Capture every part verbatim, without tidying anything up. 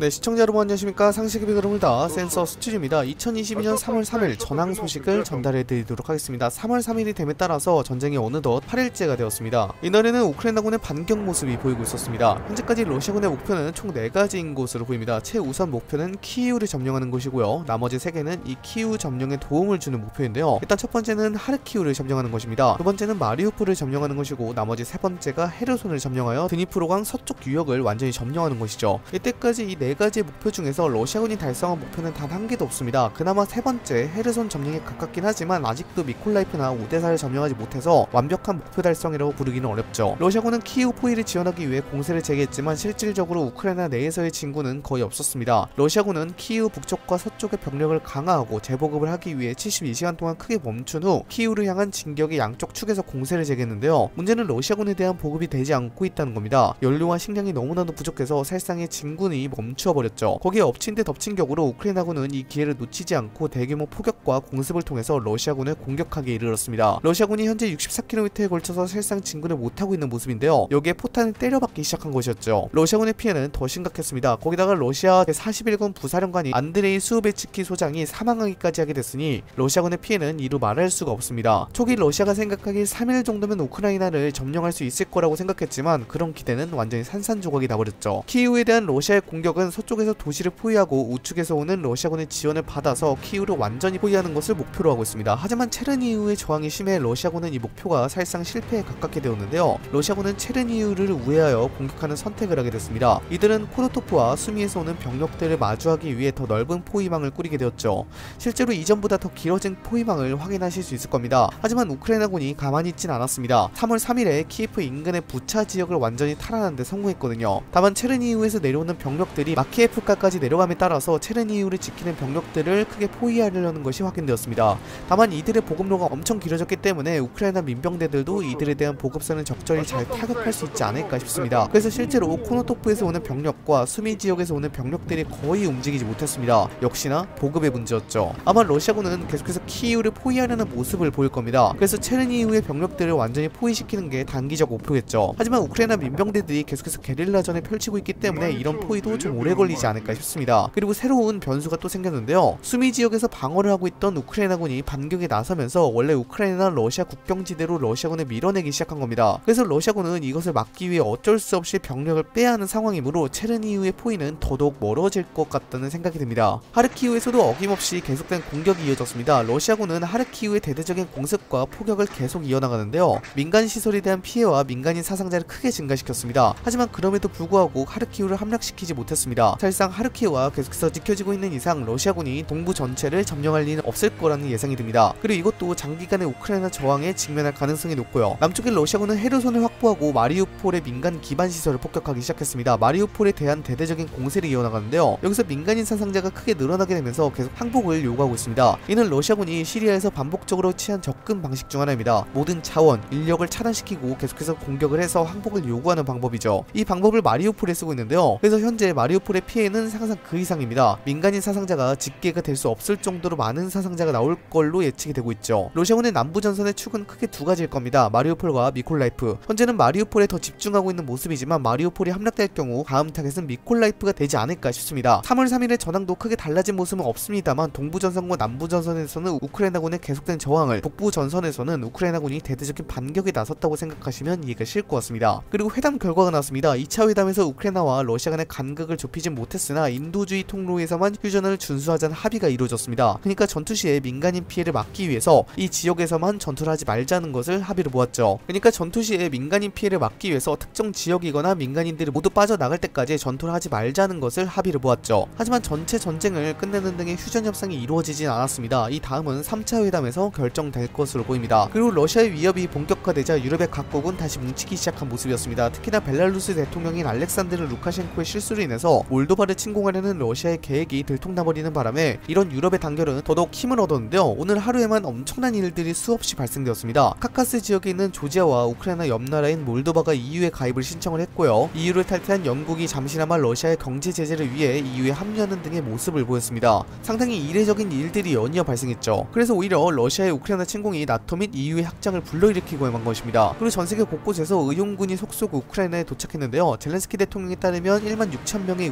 네, 시청자 여러분 안녕하십니까. 상식의 그룹니다. 센서 수출입니다. 이천이십이년 삼월 삼일 전황 소식을 전달해드리도록 하겠습니다. 삼월 삼일이 됨에 따라서 전쟁이 어느덧 팔일째가 되었습니다. 이날에는 우크라이나군의 반격 모습이 보이고 있었습니다. 현재까지 러시아군의 목표는 총 네 가지인 것으로 보입니다. 최우선 목표는 키이우를 점령하는 것이고요. 나머지 세 개는 이 키이우 점령에 도움을 주는 목표인데요. 일단 첫 번째는 하르키우를 점령하는 것입니다. 두 번째는 마리우폴을 점령하는 것이고, 나머지 세 번째가 헤르손을 점령하여 드니프로강 서쪽 유역을 완전히 점령하는 것이죠. 이때까지 이 네 가지의 목표 중에서 러시아군이 달성한 목표는 단 한 개도 없습니다. 그나마 세 번째 헤르손 점령에 가깝긴 하지만 아직도 미콜라이프나 오데사를 점령하지 못해서 완벽한 목표 달성이라고 부르기는 어렵죠. 러시아군은 키이우 포위를 지원하기 위해 공세를 재개했지만 실질적으로 우크라이나 내에서의 진군은 거의 없었습니다. 러시아군은 키이우 북쪽과 서쪽의 병력을 강화하고 재보급을 하기 위해 칠십이 시간 동안 크게 멈춘 후 키이우를 향한 진격의 양쪽 축에서 공세를 재개했는데요. 문제는 러시아군에 대한 보급이 되지 않고 있다는 겁니다. 연료와 식량이 너무나도 부족해서 살상의 진군이 멈추어버렸죠. 거기에 엎친 데 덮친 격으로 우크라이나군은 이 기회를 놓치지 않고 대규모 포격과 공습을 통해서 러시아군을 공격하기에 이르렀습니다. 러시아군이 현재 육십사 킬로미터에 걸쳐서 살상 진군을 못하고 있는 모습인데요. 여기에 포탄을 때려박기 시작한 것이었죠. 러시아군의 피해는 더 심각했습니다. 거기다가 러시아 제사십일군 부사령관이 안드레이 수우베츠키 소장이 사망하기까지 하게 됐으니 러시아군의 피해는 이루 말할 수가 없습니다. 초기 러시아가 생각하길 삼일 정도면 우크라이나를 점령할 수 있을 거라고 생각했지만 그런 기대는 완전히 산산조각이 나버렸죠. 키이우에 대한 러시아의 공격은 서쪽에서 도시를 포위하고 우측에서 오는 러시아군의 지원을 받아서 키이우를 완전히 포위하는 것을 목표로 하고 있습니다. 하지만 체르니우의 저항이 심해 러시아군은 이 목표가 사실상 실패에 가깝게 되었는데요. 러시아군은 체르니우를 우회하여 공격하는 선택을 하게 됐습니다. 이들은 코르토프와 수미에서 오는 병력들을 마주하기 위해 더 넓은 포위망을 꾸리게 되었죠. 실제로 이전보다 더 길어진 포위망을 확인하실 수 있을 겁니다. 하지만 우크라이나군이 가만히 있진 않았습니다. 삼월 삼일에 키예프 인근의 부차 지역을 완전히 탈환하는 데 성공했거든요. 다만 체르니우에서 내려오는 병력들이 마키예프까지 내려감에 따라서 체르니우를 지키는 병력들을 크게 포위하려는 것이 확인되었습니다. 다만 이들의 보급로가 엄청 길어졌기 때문에 우크라이나 민병대들도 이들에 대한 보급선을 적절히 잘 타격할 수 있지 않을까 싶습니다. 그래서 실제로 코노토프에서 오는 병력과 수미 지역에서 오는 병력들이 거의 움직이지 못했습니다. 역시나 보급의 문제였죠. 아마 러시아군은 계속해서 키이우를 포위하려는 모습을 보일 겁니다. 그래서 체르니우의 병력들을 완전히 포위시키는 게 단기적 목표겠죠. 하지만 우크라이나 민병대들이 계속해서 게릴라전을 펼치고 있기 때문에 이런 포위도 좀 오래 걸리지 않을까 싶습니다. 그리고 새로운 변수가 또 생겼는데요. 수미 지역에서 방어를 하고 있던 우크라이나군이 반격에 나서면서 원래 우크라이나 러시아 국경지대로 러시아군을 밀어내기 시작한 겁니다. 그래서 러시아군은 이것을 막기 위해 어쩔 수 없이 병력을 빼야 하는 상황이므로 체르니우의 포위는 더더욱 멀어질 것 같다는 생각이 듭니다. 하르키우에서도 어김없이 계속된 공격이 이어졌습니다. 러시아군은 하르키우의 대대적인 공습과 포격을 계속 이어나가는데요. 민간 시설에 대한 피해와 민간인 사상자를 크게 증가시켰습니다. 하지만 그럼에도 불구하고 하르키우를 함락시키지 못했습니다. 사실상 하르키우가 계속해서 지켜지고 있는 이상 러시아군이 동부 전체를 점령할 리는 없을 거라는 예상이 듭니다. 그리고 이것도 장기간의 우크라이나 저항에 직면할 가능성이 높고요. 남쪽의 러시아군은 헤르손을 확보하고 마리우폴의 민간 기반 시설을 폭격하기 시작했습니다. 마리우폴에 대한 대대적인 공세를 이어나가는데요. 여기서 민간인 사상자가 크게 늘어나게 되면서 계속 항복을 요구하고 있습니다. 이는 러시아군이 시리아에서 반복적으로 취한 접근 방식 중 하나입니다. 모든 자원, 인력을 차단시키고 계속해서 공격을 해서 항복을 요구하는 방법이죠. 이 방법을 마리우폴에 쓰고 있는데요. 그래서 현재 마리우폴의 피해는 상상 그 이상입니다. 민간인 사상자가 집계가 될 수 없을 정도로 많은 사상자가 나올 걸로 예측이 되고 있죠. 러시아군의 남부 전선의 축은 크게 두 가지일 겁니다. 마리우폴과 미콜라이프. 현재는 마리우폴에 더 집중하고 있는 모습이지만 마리우폴이 함락될 경우 다음 타겟은 미콜라이프가 되지 않을까 싶습니다. 삼월 삼일의 전황도 크게 달라진 모습은 없습니다만 동부 전선과 남부 전선에서는 우크라이나군의 계속된 저항을, 북부 전선에서는 우크라이나군이 대대적인 반격에 나섰다고 생각하시면 이해가 쉬울 것 같습니다. 그리고 회담 결과가 나왔습니다. 이 차 회담에서 우크라이나와 러시아 간의 간극을 좁히진 못했으나 인도주의 통로에서만 휴전을 준수하자는 합의가 이루어졌습니다. 그러니까 전투 시에 민간인 피해를 막기 위해서 이 지역에서만 전투를 하지 말자는 것을 합의로 보았죠. 그러니까 전투 시에 민간인 피해를 막기 위해서 특정 지역이거나 민간인들이 모두 빠져나갈 때까지 전투를 하지 말자는 것을 합의로 보았죠. 하지만 전체 전쟁을 끝내는 등의 휴전 협상이 이루어지진 않았습니다. 이 다음은 삼 차 회담에서 결정될 것으로 보입니다. 그리고 러시아의 위협이 본격화되자 유럽의 각국은 다시 뭉치기 시작한 모습이었습니다. 특히나 벨라루스 대통령인 알렉산드르 루카셴코의 실수로 인해서 몰도바를 침공하려는 러시아의 계획이 들통나버리는 바람에 이런 유럽의 단결은 더더욱 힘을 얻었는데요. 오늘 하루에만 엄청난 일들이 수없이 발생되었습니다. 카카스 지역에 있는 조지아와 우크라이나 옆나라인 몰도바가 이유에 가입을 신청을 했고요. 이유를 탈퇴한 영국이 잠시나마 러시아의 경제 제재를 위해 이유에 합류하는 등의 모습을 보였습니다. 상당히 이례적인 일들이 연이어 발생했죠. 그래서 오히려 러시아의 우크라이나 침공이 나토 및 이유의 확장을 불러일으키고만 것입니다. 그리고 전세계 곳곳에서 의용군이 속속 우크라이나에 도착했는데요. 젤렌스키 대통령에 따르면 일만 육천 명의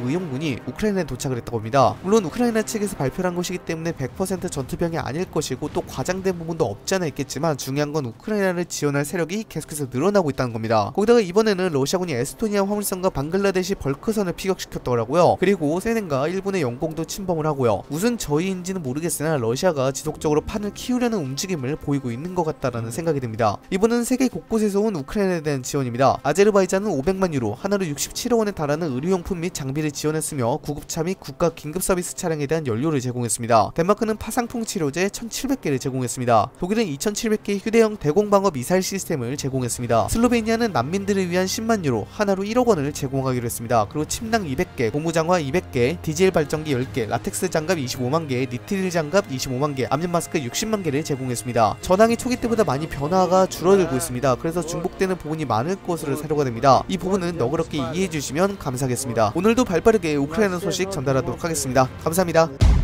의용군이 우크라이나에 도착을 했다고 합니다. 물론 우크라이나 측에서 발표한 것이기 때문에 백 퍼센트 전투병이 아닐 것이고 또 과장된 부분도 없지 않아 있겠지만 중요한 건 우크라이나를 지원할 세력이 계속해서 늘어나고 있다는 겁니다. 거기다가 이번에는 러시아군이 에스토니아 화물선과 방글라데시 벌크선을 피격시켰더라고요. 그리고 세넨과 일본의 영공도 침범을 하고요. 무슨 저희인지는 모르겠으나 러시아가 지속적으로 판을 키우려는 움직임을 보이고 있는 것 같다라는 생각이 듭니다. 이번은 세계 곳곳에서 온 우크라이나에 대한 지원입니다. 아제르바이잔은 오백만 유로, 하나로 육십칠억 원에 달하는 의료용품 및 장비를 지원했으며 구급차 및 국가 긴급 서비스 차량에 대한 연료를 제공했습니다. 덴마크는 파상풍 치료제 천칠백 개를 제공했습니다. 독일은 이천칠백 개의 휴대용 대공방어 미사일 시스템을 제공했습니다. 슬로베니아는 난민들을 위한 십만 유로, 하나로 일억 원을 제공하기로 했습니다. 그리고 침낭 이백 개, 고무장화 이백 개, 디젤 발전기 열 개, 라텍스 장갑 이십오만 개, 니트릴 장갑 이십오만 개, 압력 마스크 육십만 개를 제공했습니다. 전황이 초기 때보다 많이 변화가 줄어들고 있습니다. 그래서 중복되는 부분이 많을 것으로 사료가 됩니다. 이 부분은 너그럽게 이해해 주시면 감사하겠습니다. 오늘도 발빠르게 우크라이나 소식 전달하도록 하겠습니다. 감사합니다.